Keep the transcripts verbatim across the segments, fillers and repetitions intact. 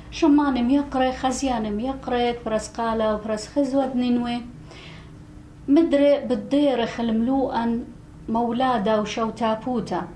شمانم يقرأ خزيانم يقرأ برس قالة وبرس خزوة بنينوي مدري بالديرخ الملوءا مولادة وشوتابوتا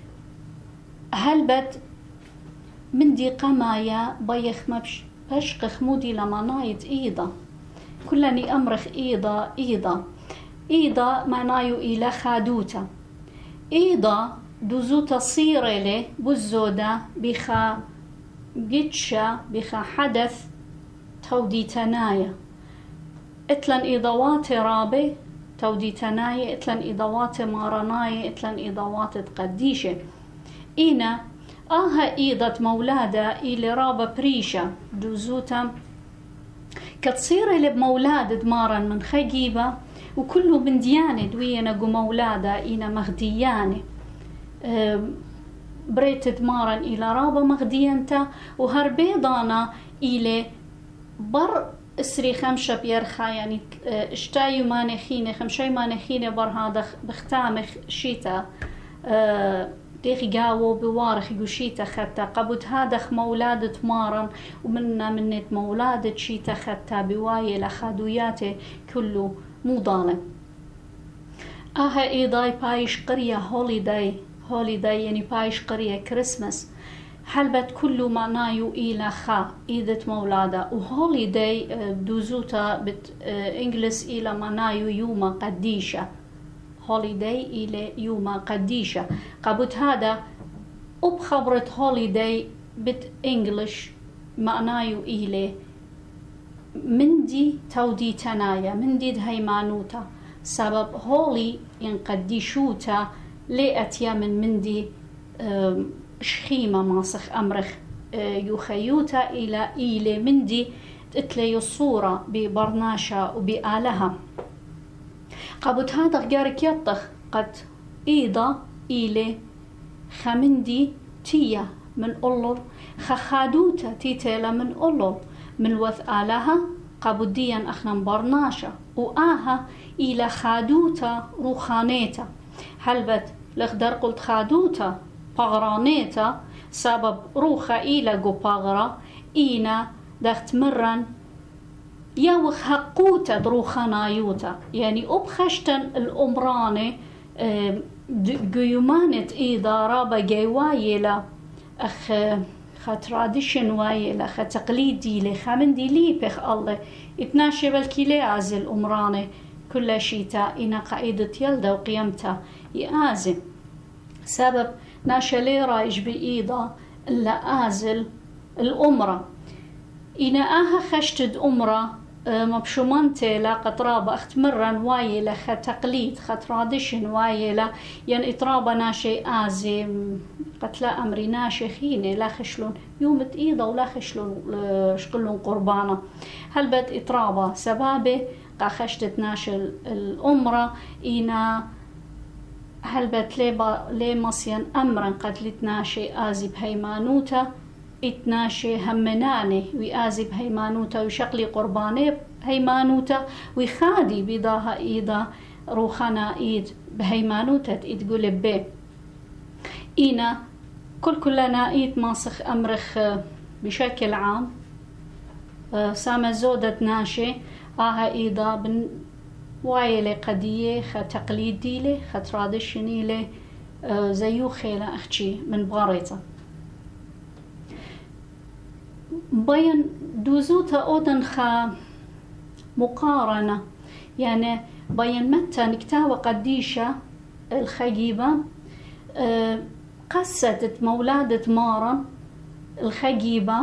هلبت من دي قمايا بيخ مبش بشقخ مودي لما نايت إيضا كلني أمرخ إيضا إيضا إيضا معنايو إلى خادوتا إيضا دوزوتا صيرلي بوزودا بخا جيتشا بخا حدث تودي تنايا اتلن إيضاوات رابي تودي تنايا اتلن إيضاوات مارنايا اتلن إيضاوات تقديشة إينا آها إيضة مولادة إلي رابا بريشة دوزوتا كتصير اللي بمولادة مارا من خجيبة وكله من ديانة دوينا قو مولادة إينا مغديانة بريتت مارا إلى رابا مغديانتا وهربيضانا إلي بر اسري خمشة بيرخا يعني اشتايو مانخينة خمشي مانخينة بر هذا بختامخ شيتا ديخي قاوو بوارخ يقوشيتا خطا قبوت هادخ مولادة مارن ومنا منت مولادة شيتا خطا بواي لخادوياتي كله مو ظالم آها إيضاي بايش قرية هوليداي هوليداي يعني بايش قرية كريسمس حلبت كله معنايو إلى خا إيدت مولادة وهوليداي دوزوتا بت إنجلس إلى معنايو يوم قديشة هوليداي إلى يوم قديشة قبوت هذا وبخبرة هوليداي بت إنجلش معنايو إلى مندي تودي تنايا مندي هيمانوتا سبب هولي ينقديشوتا لأتيا من مندي شخيمة ماسخ أمرخ يخيوتا إلى إلى مندي تتلي الصورة ببرناشا وبآلها قبوت هذا غارك يطخ قد إيضا إلي خمندي تيا من أولو خخادوتا تيتيلا من أولو من وث آلها قبوديا أخنا برناشا وآها إلى خادوتا روخانيتا هلبت لخدر قلت خادوتا بغرانيتا سبب روخا إلى قو بغرا إينا دخت مرن يوخ حقوتا دروخانايوتا يعني أبخشتن الأمراني قيومانت إيضا رابا جيوايلا أخ خاتراديشن وايلا خاتقليدي لي خامندي لي بخ الله اتناشي بالكيلي عزل أمراني كل شيتا إنا قائدة يلدا وقيمتا يآزم سبب ناشلي رايج بإيضا إلا آزل الأمرة إنا آها خشتد أمرة مبشومانتي لا قطرابة اختمرن وايلة خاتقليد خاتراديشن وايلة ين إطرابة ناشي آزم قتلا أمري ناشي خيني لا خشلون يومت إيضا ولا خشلون شقلون قربانا هل بد إطرابة سبابة قا خشتت ناشي الأمرة إنا هل بد لي مصيان أمرا قتلت ناشي آزي بهيمانوتا اتناشي همناني ويآزي بهيمانوتا وشقلي قرباني بهيمانوتا ويخادي بيضاها إيضا روخانا إيد بهيمانوتا تقول بي إينا كل كلنا إيد ماسخ أمرخ بشكل عام سامة زودة ناشي آها إيضا بن وايلي قدية خا تقليدي لي خا تراديشني لي زيو خيلة أختي من بغاريتا بين دوزوتا أودن خا مقارنة يعني بين متى نكتاوى قديشة الخجيبة أه قصة مولادة مارا الخجيبة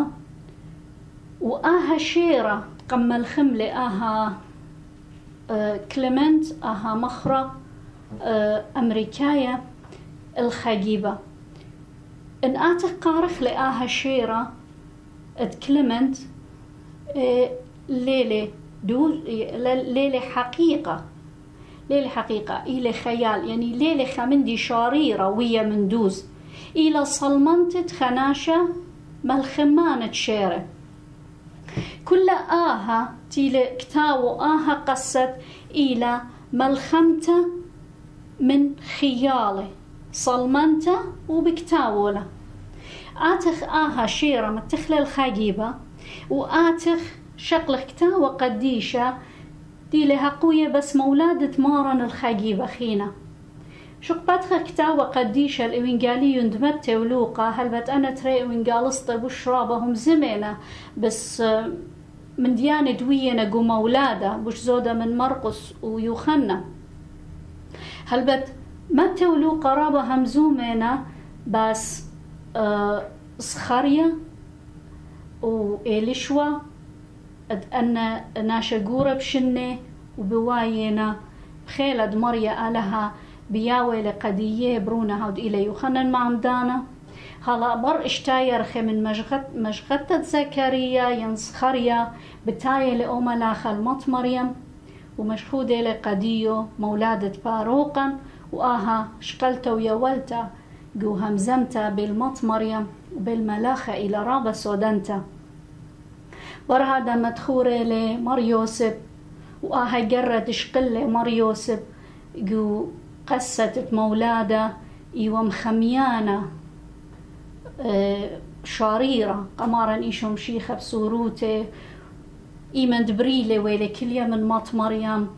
وآها شيرة قم الخملة آها أه كليمنت آها مخرة أه أمريكاية الخجيبة إن آتك قارخ لآها شيرة اتكلمت إيه ليلة دوز ليلة حقيقة ليلة حقيقة إلى خيال يعني ليلة خمندي شاريرة ويا مندوز إلى صلمنت خناشة مالخمانة شيرة كل آها تيلي كتاو آها قصت إلى ملخمته من خياله صلمنته وبكتاوله آتخ آها شيرة متخلى الخاجيبة وآتخ شقلخ كتا وقديشة دي لها قوية بس مولادة مارن الخاجيبة خينا شقبتخ كتا وقديشة الإوينجالي يندمت ولوقا هل بت أنا تري إوينجالسطة بشرابهم زمينة بس من ديانة دوينة جو مولادة بش زودة من مرقس ويوخنا هل بت متى ولوقا رابا همزومينة بس أه صخرية وإيلشوا أن ناشقورة بشنة وبواينا بخيلد مريا آلها بياوي لقدية برونة هود إلي يوخنن معمدانا هلا بر اشتاير خي من مشغت مشغتة زكريا ينصخريا بتاية لأملاخ المط مريم ومشهودة لقديو مولادة باروقا وآها شقلتا ويولتا جو همزمتا بالمط مريم وبالملاخة إلى رابا سودنتا برهادا مدخورة لمريوسب وآها جرد شقلة مريوسب جو قصة مولادة إيوم خميانة شاريرة قمارا إيشم شيخة بسوروته إيمان دبريلة ويلة كلية من مط مريم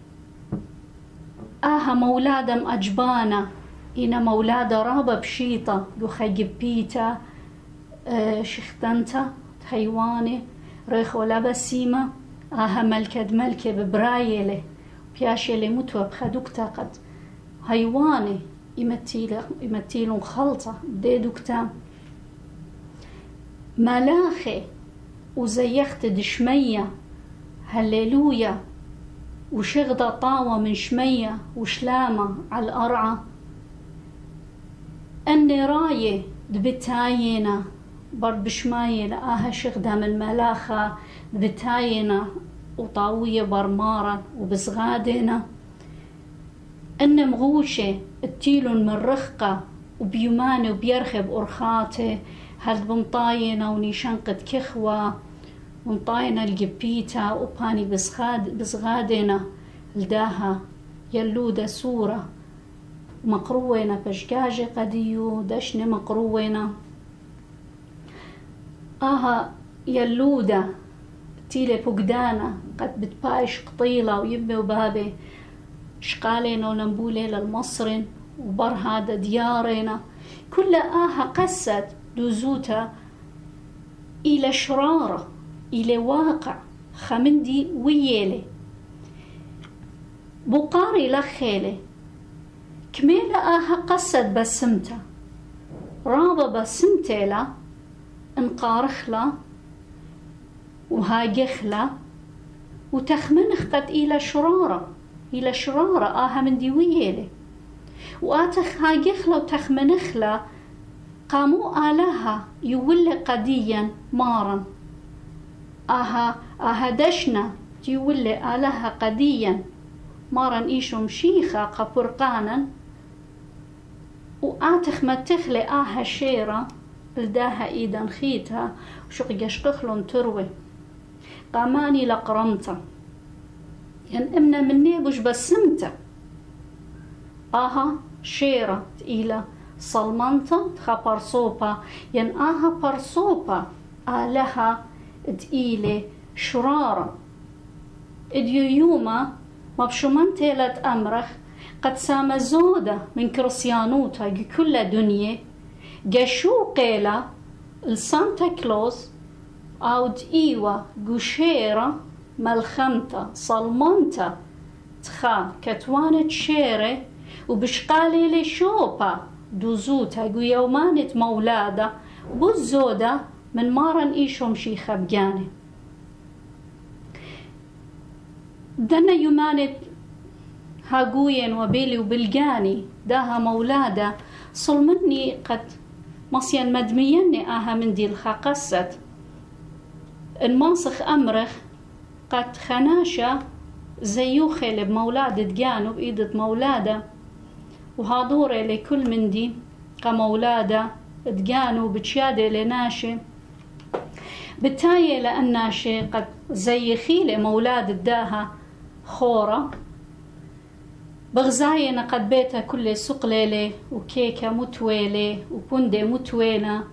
آها مولادة مأجبانة إنا مولادة رابة بشيطة جو خيجبيتا شيختنتا حيوانة ريخو لبسيمة آها ملكة ملكة ببرايلة بياشي متوى بخدوكتا قد حيوانة يمتيلون خلطة ديدوكتا ملاخي وزيخت دشمية هللويا وشغدة طاوة من شمية وشلامة على الأرعى أني راية دبتاينا برد بشماينا آها شغدة من ملاخة دبتاينا وطاوية برمارة وبزغادنا أن مغوشة التيلون من رخقة وبيمانة وبيرخب أرخاته هل بمطاينا ونيشنقة كخوة ونطاينا الجبيتا وباني بزغاد بزغادنا لداها يلودة سورة مقروينا بشجاجة قديو دشن مقروينا آها يلودة تيلي بقدانا قد بتبايش قطيلة ويبي وبابي شقالينا ونبولي للمصرين وبرهاد ديارنا كل آها قست دوزوتا إلى شرارة إلى واقع خمندي ويلي بقاري لخيلي كميلة آها قست بسمتا رابا بسمتيلا انقارخلا وهاجخلا وتخمنخ قد إلى شرارة إلى شرارة آها من دي ويلي وآتخ هاجخلا وتخمنخلا قاموا آلها يولي قديا مارا آها آها دشنا يولي آلها قديا مارا إيشم شيخا قبرقانا وآتخ ما تخلي آها شيرة لداها إيدا خيتها وشق يشقخلون تروي قاماني لقرمتا ين امنا مني بوش بسمتا آها شيرة تقيلة صلمنتا تخا برصوبا ين آها برصوبا آلها تقيلة شرارة اديو يوما مبشومن تيلت أمرخ قد سام زودة من كريسيانوتا كل دنيا جشو قيلة السانتا كلوز أود إيوا جوشيرة ملخمتا صلمنتا تخا كتوانة شيرة وبشقالي لي شوبا دوزوتا جو يومانة مولادة بوزودة من مارن إيشوم شي خبجاني دنا يومانة هاقوين وبيلي وبلقاني داها مولادة صلمني قد مصيان مدميني آها من دي الخاقست المنصخ أمرخ قد خناشة زيوخي بمولادة جانو بإيدة مولادة وهادورة لكل من دي كمولادة دجانو بتشادة لناشي بالتالي لأناشي قد زيخيلة مولادة داها خورة بغزاينا قد بيتها كل سقليلة وكيكة متويلة وبندة متوينة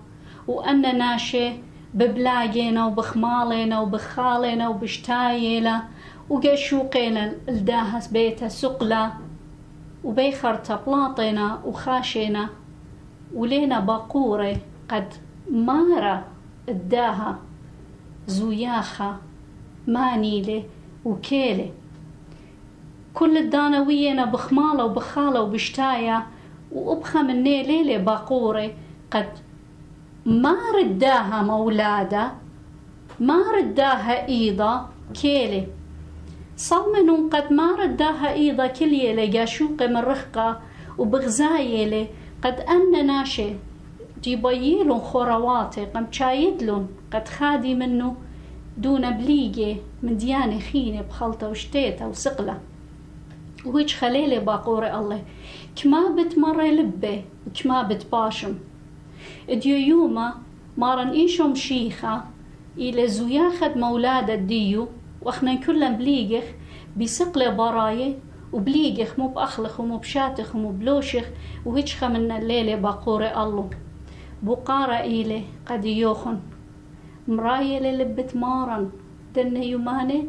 وأن ناشي ببلاقينا وبخمالنا وبخالنا وبشتايلا وقشوقينا الداهس بيتا سقلا وبيخرتا بلاطينا وخاشينا ولينا باقورة قد مارا الداها زوياخة مانيلة وكيلة كل الدانوينا بخمالة وبخالة وبشتايا وأبخى من ليلة باقورة قد ما رداها مولادة ما رداها إيضا كيلة صمنون قد ما رداها إيضا كليلة قاشوقة من رخقة وبغزايلة قد أن ناشي جيبايلون خورواتي قم تشايدلون قد خادي منه دون بليجة من ديانة خينة بخلطة وشتيتة وسقلة وهيج خليلة باقورة الله كما بتمر لبه وكما بتباشم اديو يوما مارن إيشم شيخة إلى زوياخد مولادة ديو واخنا كلن بليجخ بسقلة براية وبليجخ مو بأخلخ ومو بشاتخ ومو بلوشخ وهيج خمنا الليلة باقورة الله بقارة إيلي قد يوخن مراية للبت مارن دنه يماني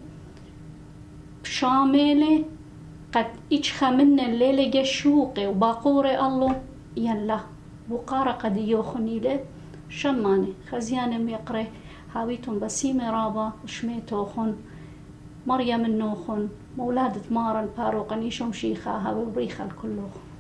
بشاميلي قد إيش خمنا الليلة قشوقي وباقورة الله يلا بقارة قد يوخن إيلي شماني خزيانة ميقري هاويتون بسيمة رابا وشميتوخن مريم النوخن مولادة مارن باروقن يشم شيخة هاوي بريخة الكلوخ